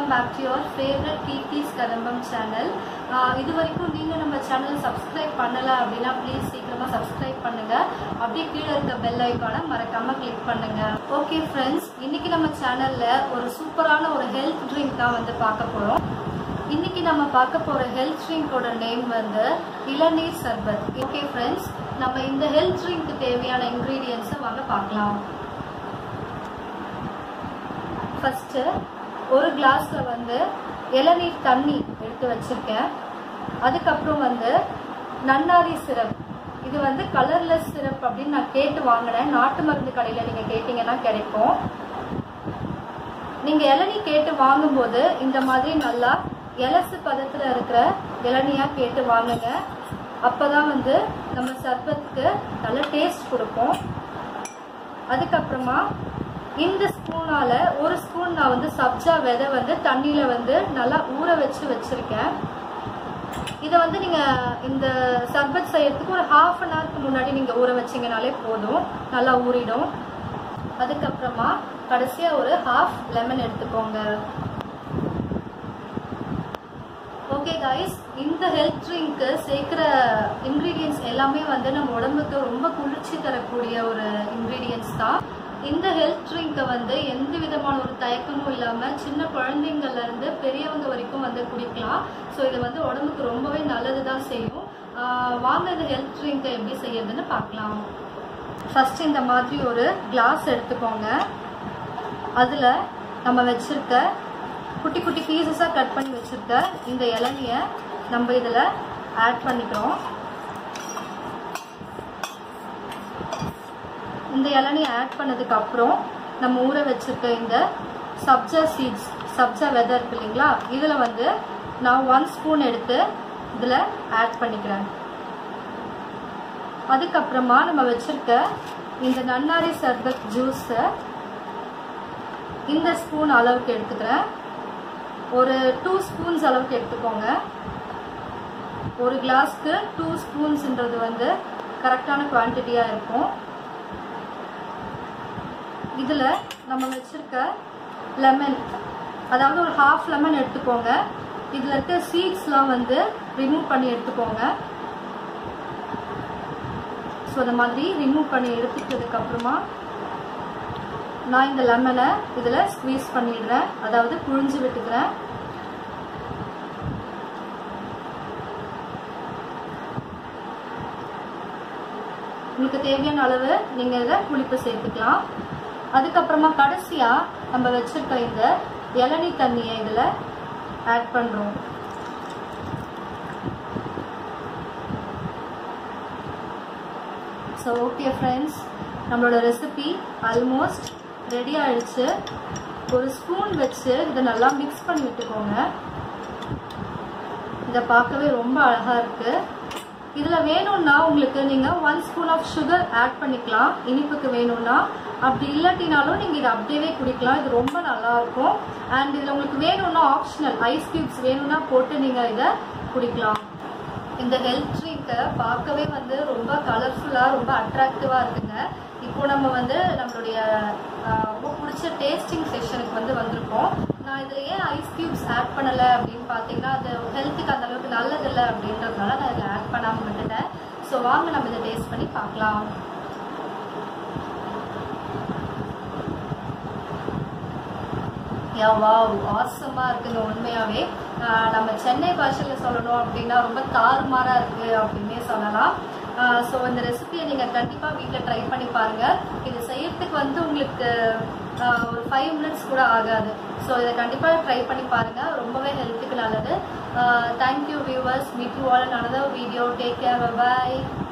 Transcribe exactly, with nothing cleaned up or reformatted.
back to your favorite Kirti's Kadambam channel. இது வரைக்கும் நீங்க நம்ம சேனலை சப்ஸ்கிரைப் பண்ணல அப்படினா ப்ளீஸ் சீக்கிரமா சப்ஸ்கிரைப் பண்ணுங்க. அப்படியே கீழ இருக்க பெல் ஐகானை மறக்காம கிளிக் பண்ணுங்க. ஓகே फ्रेंड्स, இன்னைக்கு நம்ம சேனல்ல ஒரு சூப்பரான ஒரு ஹெல்த் ட்ரிங்க் தான் வந்து பார்க்க போறோம். இன்னைக்கு நம்ம பார்க்க போற ஹெல்த் ட்ரிங்கோட நேம் வந்து இளநீர் சர்பத். ஓகே फ्रेंड्स, நம்ம இந்த ஹெல்த் ட்ரிங்க்கு தேவையான இன்கிரிடியன்ட்ஸ் வாங்க பார்க்கலாம். ஃபர்ஸ்ட் ஒரு கிளாஸ்ல வந்து இளநீர் தண்ணி எடுத்து வச்சிருக்கேன். அதுக்கப்புறம் வந்து நன்னாரி சிரப், இது வந்து கலர்லெஸ் சிரப் அப்படின்னு நான் கேட்டு வாங்கினேன். நாட்டு மருந்து கடையில் நீங்கள் கேட்டிங்கன்னா கிடைக்கும். நீங்கள் இளநீ கேட்டு வாங்கும்போது இந்த மாதிரி நல்லா இலசு பதத்தில் இருக்கிற இளநியாக கேட்டு வாங்குங்க. அப்போ தான் வந்து நம்ம சர்பத்துக்கு நல்ல டேஸ்ட் கொடுக்கும். அதுக்கப்புறமா இந்த ஸ்பூனால ஒரு ஸ்பூன் நான் வந்து சப்ஜா விதை வந்து தண்ணியில வந்து நல்லா ஊற வச்சு வச்சிருக்கேன். இதை வந்து நீங்க இந்த சர்பத் செய்யறதுக்கு ஒரு ஹாஃப் அன் ஹவருக்கு முன்னாடி நீங்க ஊற வச்சீங்கனாலே போதும், நல்லா ஊறிடும். அதுக்கப்புறமா கடைசியா ஒரு ஹாஃப் லெமன் எடுத்துக்கோங்க. ஓகே காய்ஸ், இந்த ஹெல்த் ட்ரிங்க்கு சேர்க்கிற இன்கிரீடியன்ஸ் எல்லாமே வந்து நம்ம உடம்புக்கு ரொம்ப குளிர்ச்சி தரக்கூடிய ஒரு இன்கிரீடியன்ஸ் தான். இந்த ஹெல்த் ட்ரிங்கை வந்து எந்த விதமான ஒரு தயக்கமும் இல்லாமல் சின்ன குழந்தைங்கள்ல இருந்து பெரியவங்க வரைக்கும் வந்து குடிக்கலாம். ஸோ இது வந்து உடம்புக்கு ரொம்பவே நல்லது தான் செய்யும். வாங்க இந்த ஹெல்த் ட்ரிங்கை எப்படி செய்யறதுன்னு பார்க்கலாம். ஃபர்ஸ்ட் இந்த மாதிரி ஒரு கிளாஸ் எடுத்துக்கோங்க. அதில் நம்ம வச்சிருக்க குட்டி குட்டி பீசஸாக கட் பண்ணி வச்சிருக்க இந்த இளநியை நம்ம இதில் ஆட் பண்ணிக்கிறோம். இந்த இளநியை ஆட் பண்ணதுக்கு அப்புறம் நம்ம ஊற வச்சிருக்க இந்த சப்ஜா சீட்ஸ், சப்ஜா விதை இருக்கு இல்லைங்களா, இதில் வந்து நான் ஒன் ஸ்பூன் எடுத்து இதில் ஆட் பண்ணிக்கிறேன். அதுக்கப்புறமா நம்ம வச்சிருக்க இந்த நன்னாரி சர்பத் ஜூஸை இந்த ஸ்பூன் அளவுக்கு எடுத்துக்கிறேன். ஒரு டூ ஸ்பூன்ஸ் அளவுக்கு எடுத்துக்கோங்க. ஒரு கிளாஸ்க்கு டூ ஸ்பூன்ஸ்ன்றது வந்து கரெக்டான குவான்டிட்டியாக இருக்கும். இதில் நம்ம வச்சிருக்க லெமன், அதாவது ஒரு ஹாஃப் லெமன் எடுத்துக்கோங்க. இதில் இருக்க சீட்ஸ்லாம் வந்து ரிமூவ் பண்ணி எடுத்துக்கோங்க. ஸோ அந்த மாதிரி ரிமூவ் பண்ணி எடுத்துக்கிறதுக்கு அப்புறமா நான் இந்த லெமனை இதில் ஸ்குவீஸ் பண்ணிடுறேன், அதாவது புழிஞ்சு விட்டுக்கிறேன். உங்களுக்கு தேவையான அளவு நீங்கள் இதில் புளிப்பு சேர்த்துக்கலாம். அதுக்கப்புறமா கடைசியாக நம்ம வச்சிருக்க இந்த இளநீ தண்ணியை இதில் ஆட் பண்ணுறோம். ஸோ ஓகே ஃப்ரெண்ட்ஸ், நம்மளோட ரெசிபி ஆல்மோஸ்ட் ரெடி ஆயிடுச்சு. ஒரு ஸ்பூன் வச்சு இதை நல்லா மிக்ஸ் பண்ணி விட்டுக்கோங்க. இதை பார்க்கவே ரொம்ப அழகாக இருக்குது. இதில் வேணும்னா உங்களுக்கு நீங்கள் one spoon of sugar add பண்ணிக்கலாம், இனிப்புக்கு வேணும்னா. அப்படி இல்லாட்டினாலும் நீங்கள் இதை அப்படியே குடிக்கலாம். இது ரொம்ப நல்லாயிருக்கும். அண்ட் இதில் உங்களுக்கு வேணும்னா ஆப்ஷனல் ஐஸ் கியூப்ஸ் வேணும்னா போட்டு நீங்கள் இதை குடிக்கலாம். இந்த ஹெல்த் ட்ரிங்கை பார்க்கவே வந்து ரொம்ப கலர்ஃபுல்லாக ரொம்ப அட்ராக்டிவாக இருக்குங்க. இப்போ நம்ம வந்து நம்மளுடைய ரொம்ப பிடிச்ச டேஸ்டிங் செஷனுக்கு வந்து வந்திருக்கோம். நான் இதில் ஏன் ஐஸ் கியூப்ஸ் ஆட் பண்ணலை அப்படின்னு பார்த்தீங்கன்னா, அது ஹெல்த்துக்கு அந்த அளவுக்கு நல்லதில்லை அப்படின்றதுனால நான் இதில் ஆட் பண்ணாமல் விட்டுட்டேன். ஸோ வாங்க நம்ம இதை டேஸ்ட் பண்ணி பார்க்கலாம். யா வாவ், ஆசமாக இருக்குங்க. உண்மையாகவே நம்ம சென்னை பாஷையில் சொல்லணும் அப்படின்னா ரொம்ப தாறுமாறாக இருக்குது அப்படின்னே சொல்லலாம். ஸோ இந்த ரெசிபியை நீங்கள் கண்டிப்பாக வீட்டில் ட்ரை பண்ணி பாருங்கள். இது செய்யறதுக்கு வந்து உங்களுக்கு ஒரு ஃபைவ் மினிட்ஸ் கூட ஆகாது. ஸோ இதை கண்டிப்பாக ட்ரை பண்ணி பாருங்கள், ரொம்பவே ஹெல்த்துக்கு நல்லது. Thank you viewers, meet you all in another video. Take care, by.